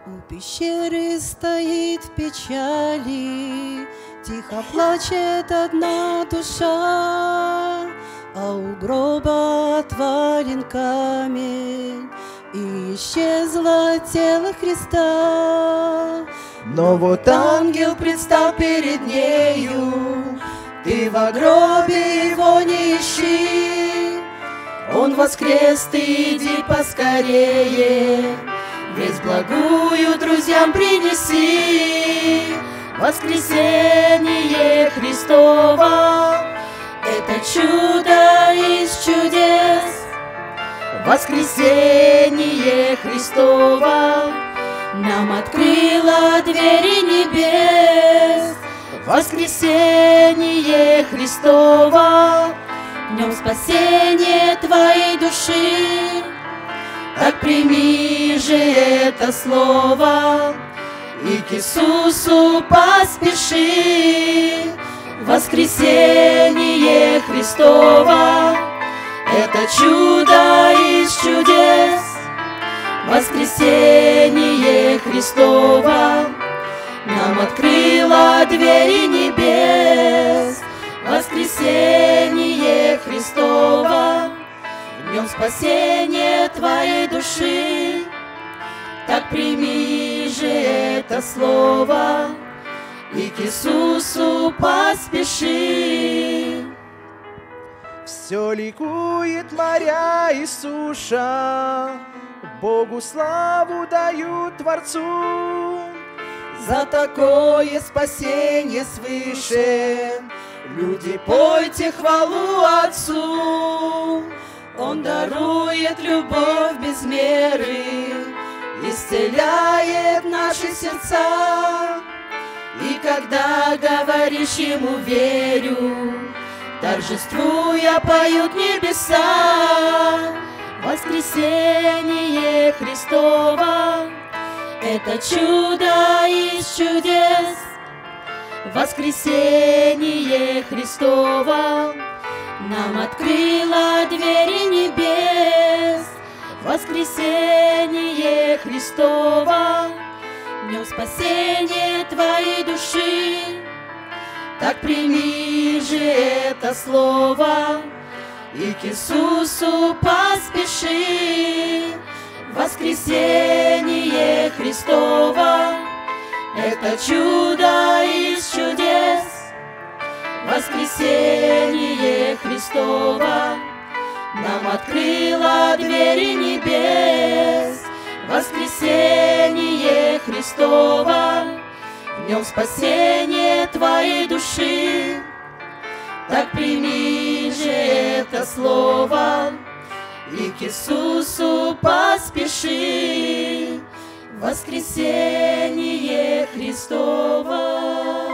У пещеры стоит в печали, тихо плачет одна душа, а у гроба отвален камень, и исчезло тело Христа. Но вот ангел предстал перед нею, ты во гробе его не ищи. Он воскрес, ты иди поскорее, весть благую друзьям принеси. Воскресение Христово — это чудо из чудес. Воскресение Христово нам открыло двери небес. Воскресение Христово, в нем спасение твоей души. Так прими же это слово и к Иисусу поспеши. Воскресение Христово — это чудо из чудес. Воскресение Христово нам открыло двери небес. Воскресение Христово, в нем спасение твоей души. Так прими же это слово и к Иисусу поспеши. Все ликует моря и суша, Богу славу дают Творцу. За такое спасение свыше люди, пойте хвалу Отцу. Он дарует любовь без меры, исцеляет наши сердца. И когда говоришь Ему верю, торжествуя поют небеса. Воскресение Христово — это чудо из чудес. Воскресение Христово нам открыло двери небес. Воскресение Христово, в нем спасение твоей души. Так прими же это слово и к Иисусу поспеши. Воскресение Христово — это чудо из чудес. Воскресение Христово нам открыло двери небес. Воскресение Христово, в нем спасение твоей души. Так прими же это слово и к Иисусу поспеши. Воскресение Христово.